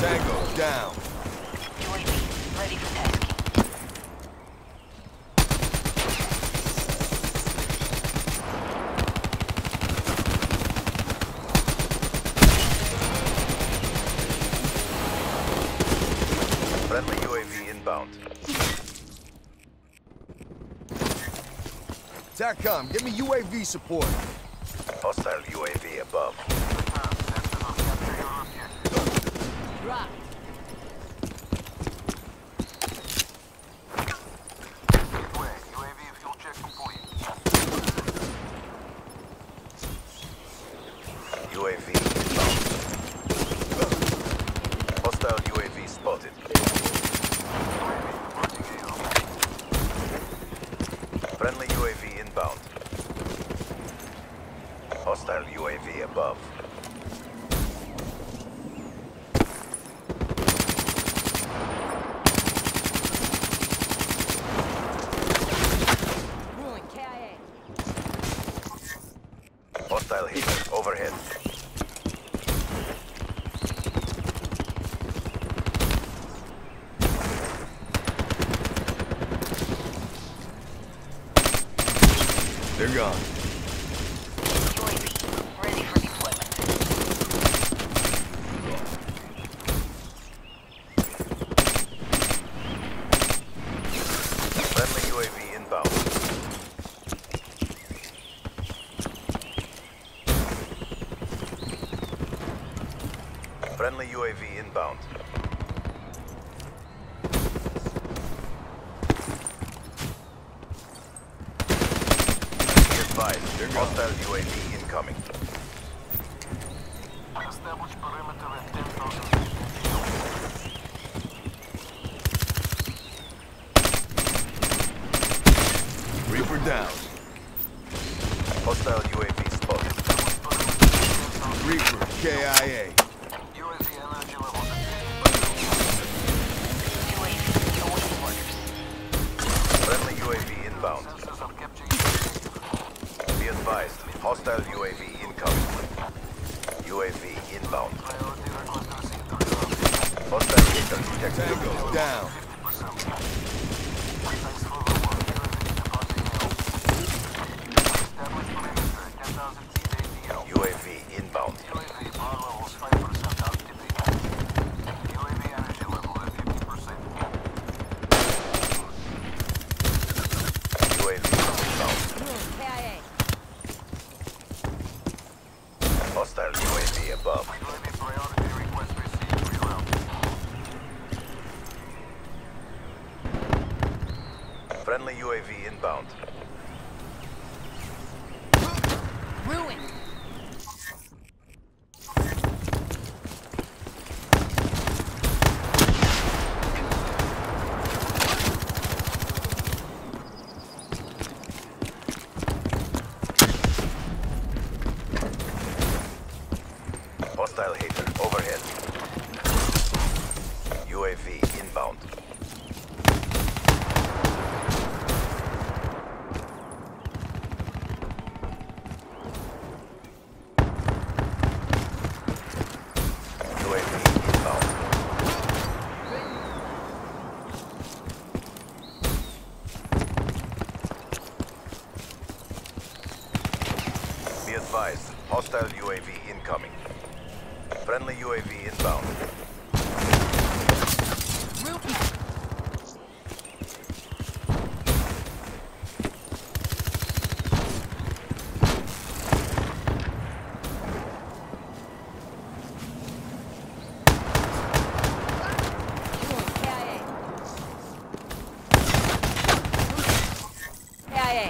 Tango down. UAV ready for tasking. Friendly UAV inbound. TACCOM, give me UAV support. Hostile UAV above. Drop. UAV inbound. Hostile UAV spotted. Friendly UAV inbound. Hostile UAV above. Ruin KIA. Hostile hit overhead. They're gone. UAV ready for deployment. Friendly UAV inbound. Friendly UAV inbound. Be advised, hostile UAV incoming. Establish perimeter at 10,000 feet. Reaper down. Hostile UAV spotted. Reaper, KIA. UAV energy level UAV awaiting orders. Friendly UAV inbound. sensors are capturing objective. Be advised, hostile UAV incoming. UAV inbound. Priority request received. Hostile hitter detected. Tango down. 50%. Thanks for the work. UAV departing AO. Establish perimeter at 10,000 feet ATO. UAV inbound. UAV power levels 5% activate. UAV energy level at 50%. UAV inbound. Ruin KIA. Hostile UAV above. UAV priority request received. Reroute. Friendly UAV inbound. Ruin. Hostile hater overhead. UAV inbound. UAV inbound. Be advised, hostile UAV incoming. Friendly UAV inbound. KIA.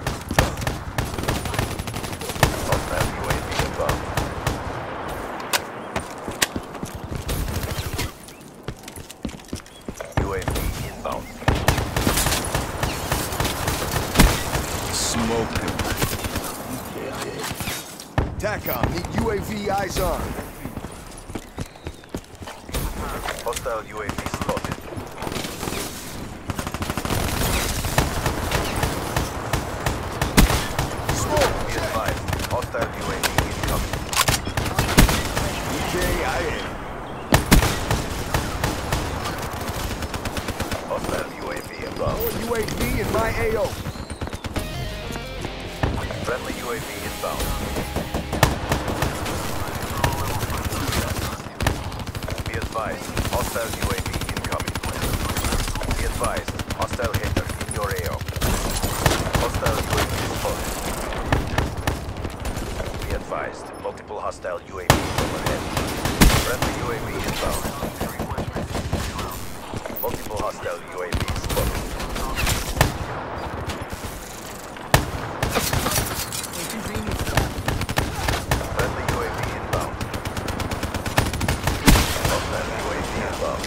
Hostile UAV above. UAV inbound. Smoke them. TACCOM, need UAV eyes on. Hostile UAV spotted. Smoke. Be advised, hostile UAV incoming. KIA. Hostile UAV incoming. Be advised, hostile hater in your AO. Hostile UAV spotted. Be advised, multiple hostile UAVs overhead. Friendly UAV inbound. Multiple hostile UAVs spotted. Friendly UAV inbound. Hostile UAV inbound.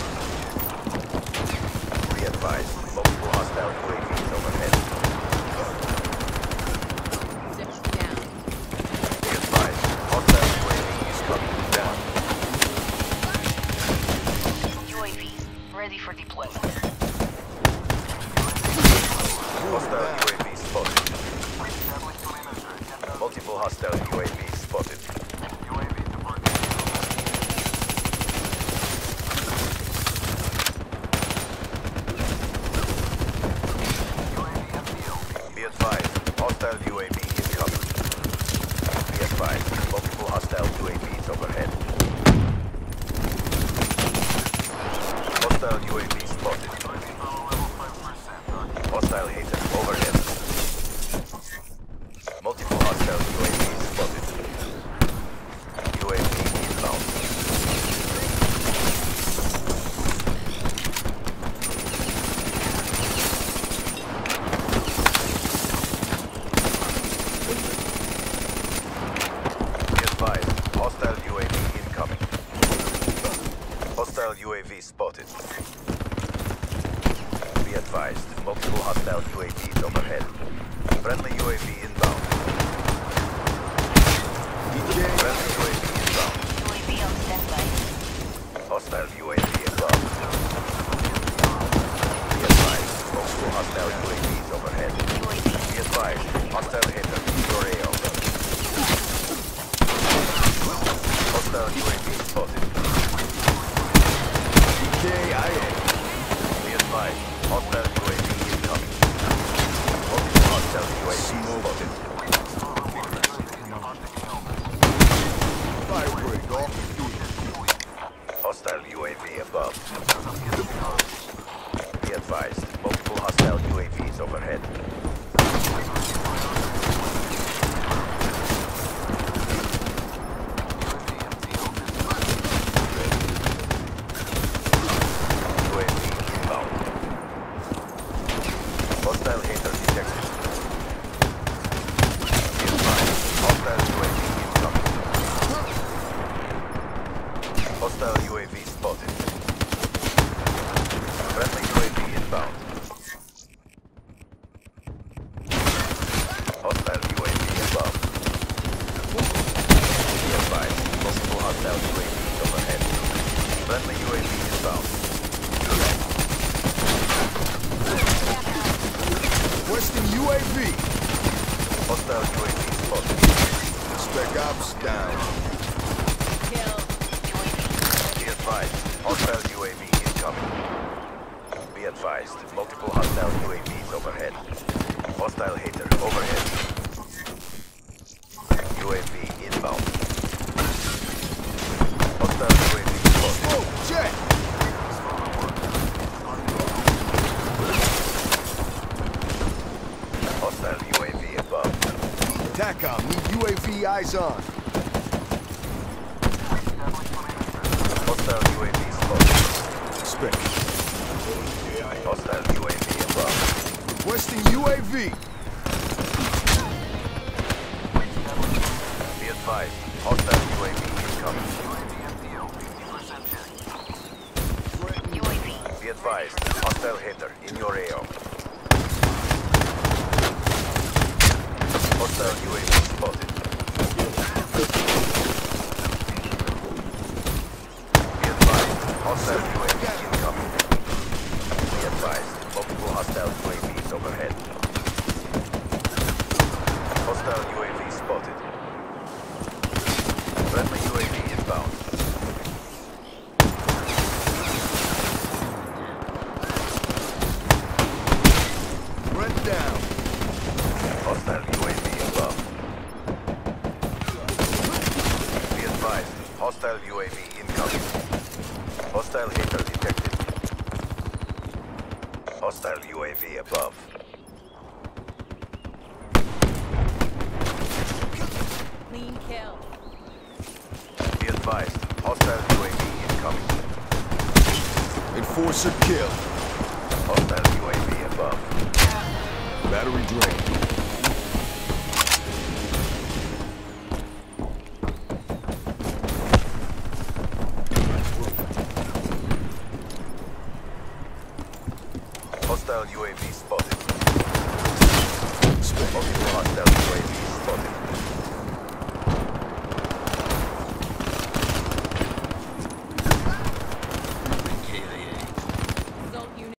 Be advised, multiple hostile UAVs overhead. Down. Be advised, hostile UAV is coming down. UAVs ready for deployment. Hostile UAV spotted. Multiple hostile UAV spotted. Be advised, hostile UAV incoming. Be advised, multiple hostile UAVs overhead. Hostile UAV spotted. Hostile hater overhead. Multiple hostile UAVs spotted. UAV inbound. Be advised, hostile UAV incoming. Hostile UAV spotted. Be advised, multiple hostile UAVs overhead. Friendly UAV inbound. Friendly UAV inbound. UAV on standby. Hostile UAV inbound. Be advised, multiple hostile UAVs overhead. UAV. Be advised, hostile hater in your AO. Hostile UAV spotted. KIA. Be advised, hostile UAV incoming. Multiple hostile UAV spotted. Firebreak off the field. Hostile UAV above. Be advised, multiple hostile UAVs overhead. UAV inbound. Hostile hater detected. Be advised, hostile UAV incoming. Hostile UAV spotted. Friendly UAV inbound. Hostile UAV above. Be advised, multiple hostile UAVs overhead. Friendly UAV inbound. Western UAV. Hostile UAV spotted. Spec Ops down. Kill. UAV. Be advised, hostile UAV incoming. Be advised, multiple hostile UAVs overhead. Hostile hater overhead. UAV inbound. Hostile UAV spotted. Oh, jet. Hostile UAV above. TACOM, need UAV eyes on. Hostile UAV spotted. Spec. Hostile UAV above. Western UAV. Be advised, hostile UAV incoming. UAV. Be advised, hostile hater in your AO. Hostile UAV spotted. Be advised, hostile UAV incoming. Be advised, multiple hostile UAVs overhead. Hostile UAV spotted. Friendly UAV inbound. Brent down. Hostile UAV above. Be advised, hostile UAV incoming. Hostile HATR detected. Hostile UAV above. Clean kill. Be advised, hostile UAV incoming. Enforcer kill. Hostile UAV above. Battery drained. Hostile UAV spotted.